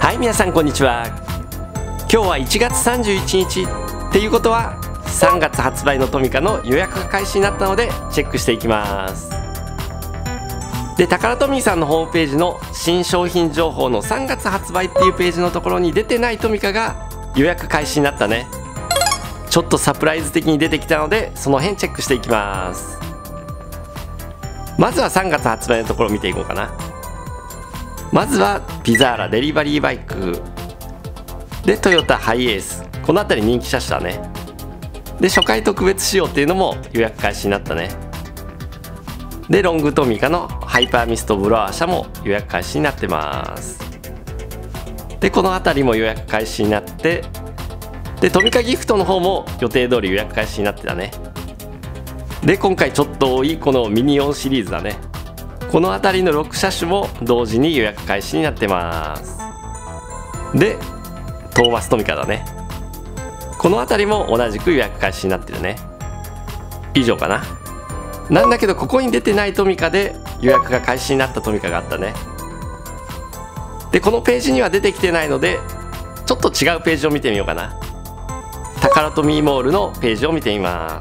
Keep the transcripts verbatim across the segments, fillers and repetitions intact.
はい、皆さんこんにちは。今日はいちがつさんじゅういちにちっていうことはさんがつ発売のトミカの予約が開始になったのでチェックしていきます。で、タカラトミーさんのホームページの新商品情報のさんがつ発売っていうページのところに出てないトミカが予約開始になったね。ちょっとサプライズ的に出てきたのでその辺チェックしていきます。まずはさんがつ発売のところを見ていこうかな。まずはピザーラデリバリーバイクで、トヨタハイエース、この辺り人気車種だね。で、初回特別仕様っていうのも予約開始になったね。で、ロングトミカのハイパーミストブロワー車も予約開始になってます。で、この辺りも予約開始になって、でトミカギフトの方も予定通り予約開始になってたね。で、今回ちょっと多いこのミニオンシリーズだね。この辺りのろくしゃしゅも同時に予約開始になってます。で、トーマストミカだね。この辺りも同じく予約開始になってるね。以上かな。なんだけどここに出てないトミカで予約が開始になったトミカがあったね。で、このページには出てきてないのでちょっと違うページを見てみようかな。タカラトミーモールのページを見てみます。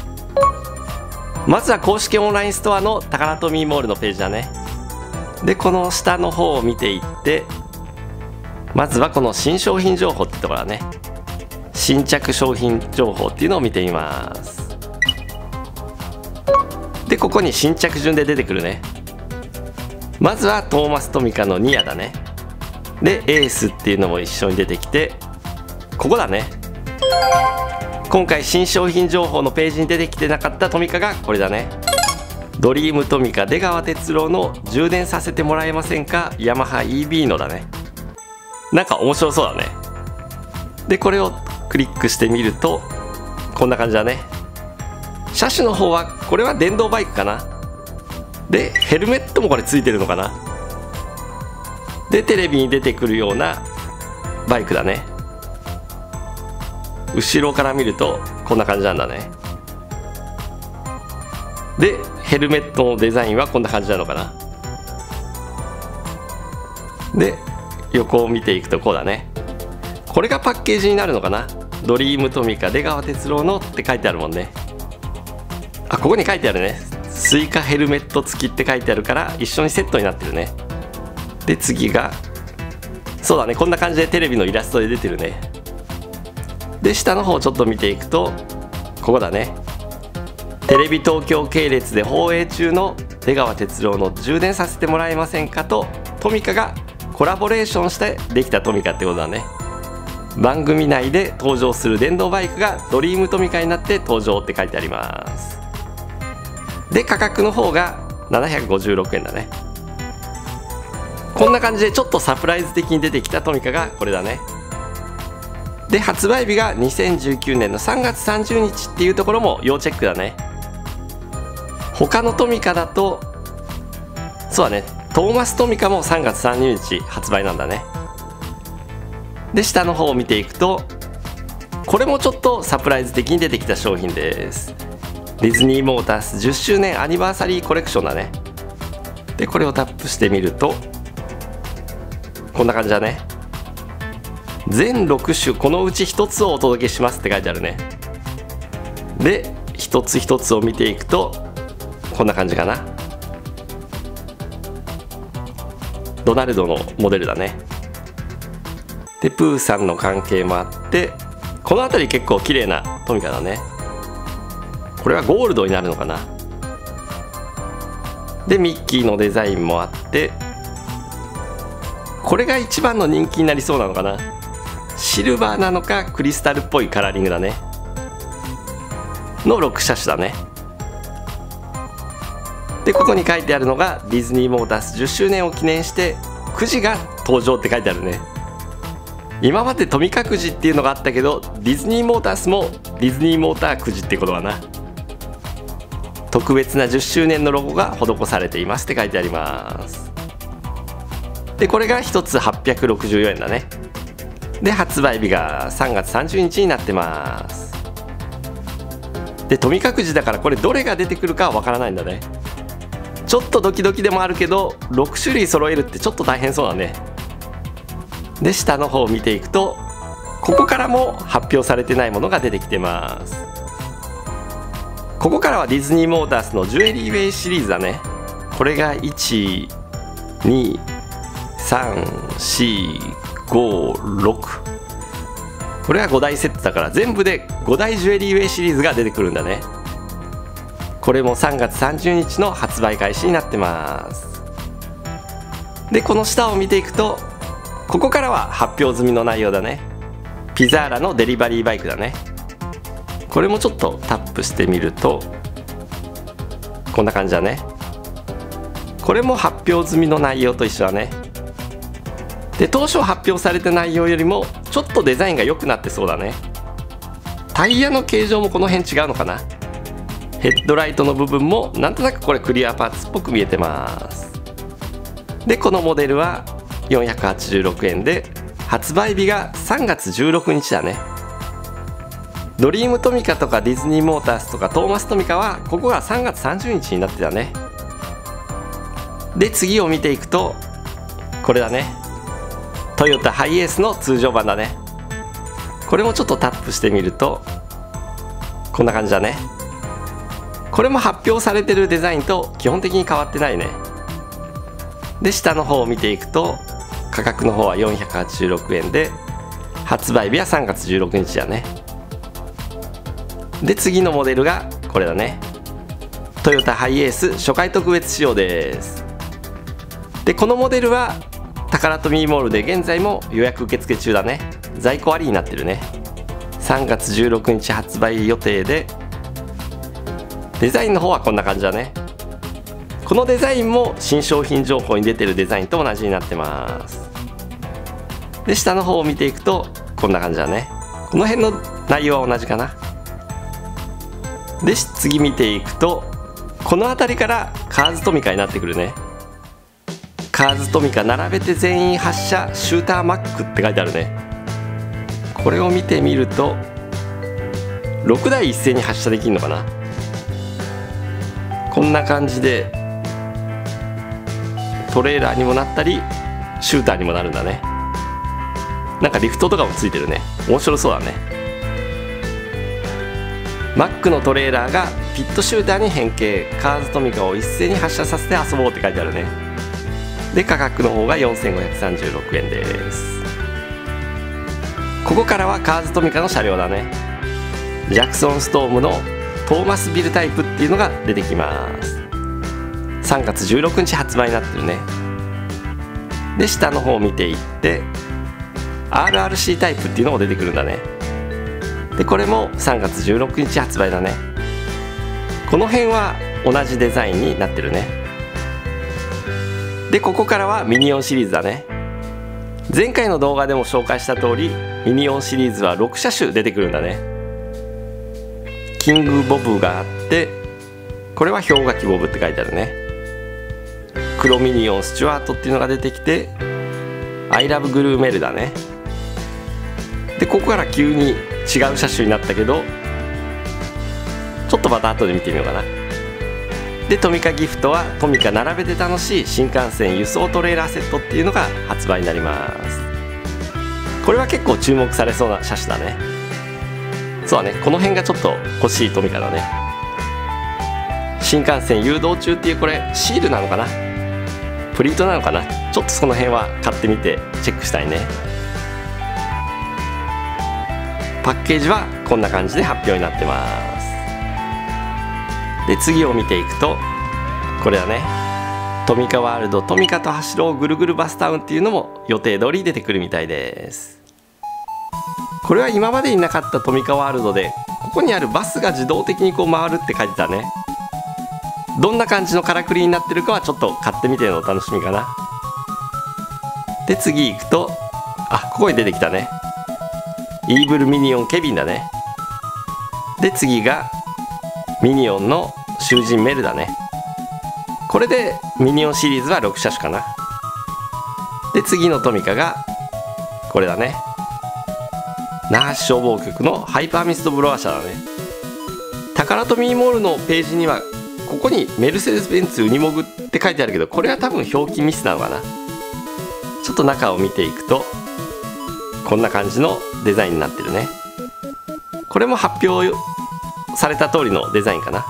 まずは公式オンラインストアのタカラトミーモールのページだね。で、この下の方を見ていって、まずはこの新商品情報ってところだね。新着商品情報っていうのを見てみます。で、ここに新着順で出てくるね。まずはトーマストミカのニアだね。で、エースっていうのも一緒に出てきて、ここだね。今回新商品情報のページに出てきてなかったトミカがこれだね。ドリームトミカ出川哲朗の充電させてもらえませんかヤマハ イービー のだね。なんか面白そうだね。で、これをクリックしてみるとこんな感じだね。車種の方はこれは電動バイクかな。で、ヘルメットもこれついてるのかな。で、テレビに出てくるようなバイクだね。後ろから見るとこんな感じなんだね。で、ヘルメットのデザインはこんな感じなのかな。で、横を見ていくとこうだね。これがパッケージになるのかな。ドリームトミカ出川哲朗のって書いてあるもんね。あ、ここに書いてあるね。スイカヘルメット付きって書いてあるから一緒にセットになってるね。で、次がそうだね、こんな感じでテレビのイラストで出てるね。で、下の方をちょっと見ていくとここだね。テレビ東京系列で放映中の出川哲朗の充電させてもらえませんかとトミカがコラボレーションしてできたトミカってことだね。番組内で登場する電動バイクがドリームトミカになって登場って書いてあります。で、価格の方がななひゃくごじゅうろくえんだね。こんな感じでちょっとサプライズ的に出てきたトミカがこれだね。で、発売日がにせんじゅうきゅうねんのさんがつさんじゅうにちっていうところも要チェックだね。他のトミカだとそうだね、トーマストミカもさんがつさんじゅうにち発売なんだね。で、下の方を見ていくとこれもちょっとサプライズ的に出てきた商品です。ディズニーモータースじゅっしゅうねんアニバーサリーコレクションだね。で、これをタップしてみるとこんな感じだね。全ろくしゅこのうちひとつをお届けしますって書いてあるね。で、一つ一つを見ていくとこんな感じかな。ドナルドのモデルだね。で、プーさんの関係もあってこの辺り結構綺麗なトミカだね。これはゴールドになるのかな。で、ミッキーのデザインもあってこれが一番の人気になりそうなのかな。シルバーなのかクリスタルっぽいカラーリングだねのろくしゃしゅだね。で、ここに書いてあるのがディズニーモータースじゅっしゅうねんを記念してくじが登場って書いてあるね。今までトミカくじっていうのがあったけどディズニーモータースもディズニーモーターくじってことかな。特別なじゅっしゅうねんのロゴが施されていますって書いてあります。で、これがひとつはっぴゃくろくじゅうよえんだね。で、発売日がさんがつさんじゅうにちになってます。で、トミカくじだからこれどれが出てくるかはわからないんだね。ちょっとドキドキでもあるけどろくしゅるい揃えるってちょっと大変そうだね。 で下の方を見ていくと、ここからも発表されてないものが出てきてます。ここからはディズニーモータースのジュエリーウェイシリーズだね。これがいち、に、さん、よん、ご、ろく、これはごだいセットだから全部でごだいジュエリーウェイシリーズが出てくるんだね。これもさんがつさんじゅうにちの発売開始になってます。でこの下を見ていくと、ここからは発表済みの内容だね。ピザーラのデリバリーバイクだね。これもちょっとタップしてみるとこんな感じだね。これも発表済みの内容と一緒だね。で当初発表された内容よりもちょっとデザインが良くなってそうだね。タイヤの形状もこの辺違うのかな。ヘッドライトの部分もなんとなくこれクリアパーツっぽく見えてます。でこのモデルはよんひゃくはちじゅうろくえんで、発売日がさんがつじゅうろくにちだね。ドリームトミカとかディズニーモータースとかトーマストミカはここがさんがつさんじゅうにちになってたね。で次を見ていくとこれだね。トヨタハイエースの通常版だね。これもちょっとタップしてみるとこんな感じだね。これも発表されてるデザインと基本的に変わってないね。で下の方を見ていくと価格の方はよんひゃくはちじゅうろくえんで、発売日はさんがつじゅうろくにちだね。で次のモデルがこれだね。トヨタハイエース初回特別仕様です。でこのモデルはタカラトミーモールで現在も予約受付中だね。在庫ありになってるね。さんがつじゅうろくにち発売予定で、デザインの方はこんな感じだね。このデザインも新商品情報に出てるデザインと同じになってます。で下の方を見ていくとこんな感じだね。この辺の内容は同じかな。で次見ていくとこの辺りからカーズトミカになってくるね。カーズトミカ並べて全員発射シューターマックって書いてあるね。これを見てみるとろくだい一斉に発射できるのかな。こんな感じでトレーラーにもなったりシューターにもなるんだね。なんかリフトとかもついてるね。面白そうだね。マックのトレーラーがピットシューターに変形、カーズトミカを一斉に発射させて遊ぼうって書いてあるね。で価格の方がよんせんごひゃくさんじゅうろくえんです。ここからはカーズトミカの車両だね。ジャクソンストームのトーマスビルタイプっていうのが出てきます。さんがつじゅうろくにち発売になってるね。で下の方を見ていって アールアールシー タイプっていうのも出てくるんだね。でこれもさんがつじゅうろくにち発売だね。この辺は同じデザインになってるね。でここからはミニオンシリーズだね。前回の動画でも紹介した通りミニオンシリーズはろくしゃしゅ出てくるんだね。キングボブがあって、これは氷河期ボブって書いてあるね。黒ミニオンスチュワートっていうのが出てきて、アイラブグルーメルだね。でここから急に違う車種になったけど、ちょっとまた後で見てみようかな。でトミカギフトはトミカ並べて楽しい新幹線輸送トレーラーセットっていうのが発売になります。これは結構注目されそうな車種だね。そうだね、この辺がちょっと欲しいトミカだね。新幹線誘導中っていう、これシールなのかな、プリントなのかな、ちょっとその辺は買ってみてチェックしたいね。パッケージはこんな感じで発表になってます。で次を見ていくとこれだね。トミカワールドトミカと走ろうぐるぐるバスタウンっていうのも予定通り出てくるみたいです。これは今までになかったトミカワールドで、ここにあるバスが自動的にこう回るって書いてたね。どんな感じのからくりになってるかはちょっと買ってみてのお楽しみかな。で次行くと、あ、ここに出てきたね。イーブルミニオンケビンだね。で次がミニオンの囚人メルだね。これでミニオンシリーズはろくしゃしゅかな。で次のトミカがこれだね。那覇市消防局のハイパーミストブロワー車だね。タカラトミーモールのページにはここにメルセデス・ベンツウニモグって書いてあるけど、これは多分表記ミスなのかな。ちょっと中を見ていくとこんな感じのデザインになってるね。これも発表された通りのデザインかな。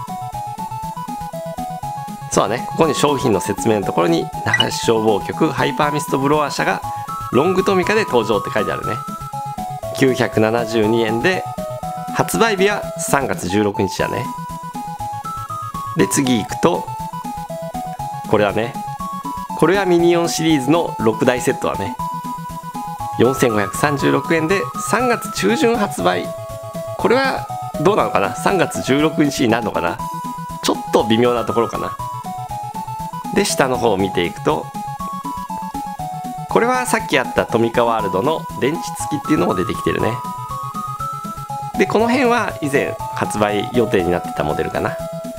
そうだね、ここに商品の説明のところに那覇市消防局ハイパーミストブロワー社がロングトミカで登場って書いてあるね。きゅうひゃくななじゅうにえんで発売日はさんがつじゅうろくにちだね。で次行くとこれだね。これはミニオンシリーズのろくだいセットだね。よんせんごひゃくさんじゅうろくえんでさんがつちゅうじゅん発売。これはどうなのかな、さんがつじゅうろくにちになるのかな、ちょっと微妙なところかな。で下の方を見ていくとこれはさっきあったトミカワールドの電池付きっていうのも出てきてるね。でこの辺は以前発売予定になってたモデルかな。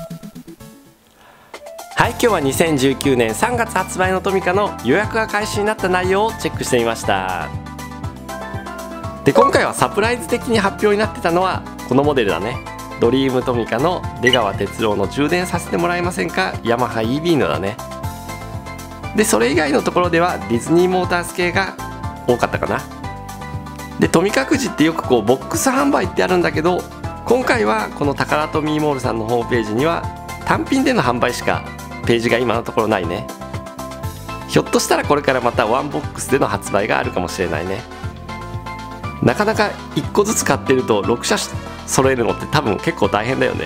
はい、今日はにせんじゅうきゅうねんさんがつ発売のトミカの予約が開始になった内容をチェックしてみました。で今回はサプライズ的に発表になってたのはこのモデルだね。ドリームトミカの出川哲朗の充電させてもらえませんかヤマハ イービー のだね。でそれ以外のところではディズニーモータース系が多かったかな。でトミカくじってよくこうボックス販売ってあるんだけど、今回はこのタカラトミーモールさんのホームページには単品での販売しかページが今のところないね。ひょっとしたらこれからまたワンボックスでの発売があるかもしれないね。なかなかいっこずつ買ってるとろくしゃ揃えるのって多分結構大変だよね。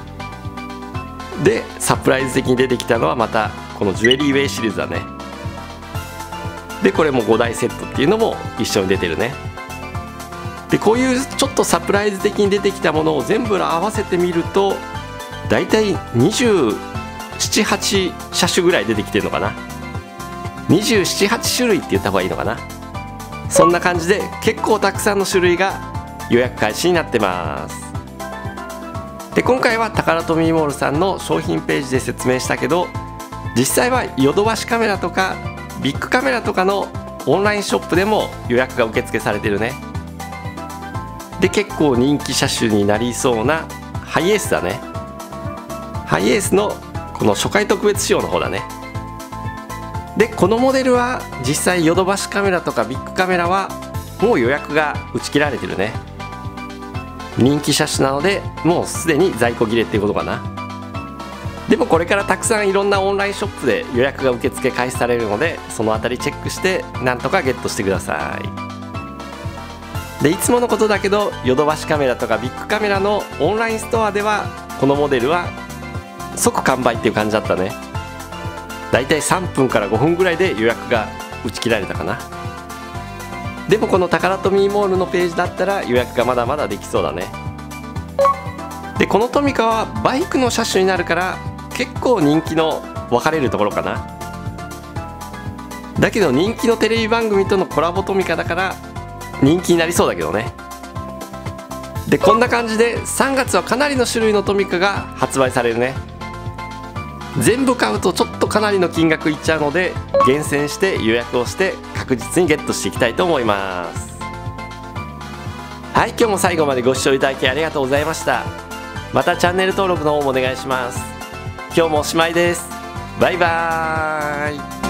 でサプライズ的に出てきたのはまたこのジュエリーウェイシリーズだね。でこれもごだいセットっていうのも一緒に出てるね。でこういうちょっとサプライズ的に出てきたものを全部合わせてみるとだいたいにじゅうなな、はちしゃしゅぐらい出てきてるのかな。にじゅうなな、はちしゅるいって言った方がいいのかな。そんな感じで結構たくさんの種類が予約開始になってます。で今回はタカラトミーモールさんの商品ページで説明したけど、実際はヨドバシカメラとかビッグカメラとかのオンラインショップでも予約が受付されてるね。で結構人気車種になりそうなハイエースだね。ハイエースのこの初回特別仕様の方だね。でこのモデルは実際ヨドバシカメラとかビッグカメラはもう予約が打ち切られてるね。人気車種なのでもうすでに在庫切れっていうことかな。でもこれからたくさんいろんなオンラインショップで予約が受付開始されるので、そのあたりチェックしてなんとかゲットしてください。でいつものことだけどヨドバシカメラとかビッグカメラのオンラインストアではこのモデルは即完売っていう感じだったね。だいたいさんぷんからごふんぐらいで予約が打ち切られたかな。でもこのタカラトミーモールのページだったら予約がまだまだできそうだね。でこのトミカはバイクの車種になるから結構人気の分かれるところかな。だけど人気のテレビ番組とのコラボトミカだから人気になりそうだけどね。でこんな感じでさんがつはかなりの種類のトミカが発売されるね。全部買うとちょっとかなりの金額いっちゃうので厳選して予約をして確実にゲットしていきたいと思います。はい、今日も最後までご視聴いただきありがとうございました。またチャンネル登録の方もお願いします。今日もおしまいです。バイバーイ。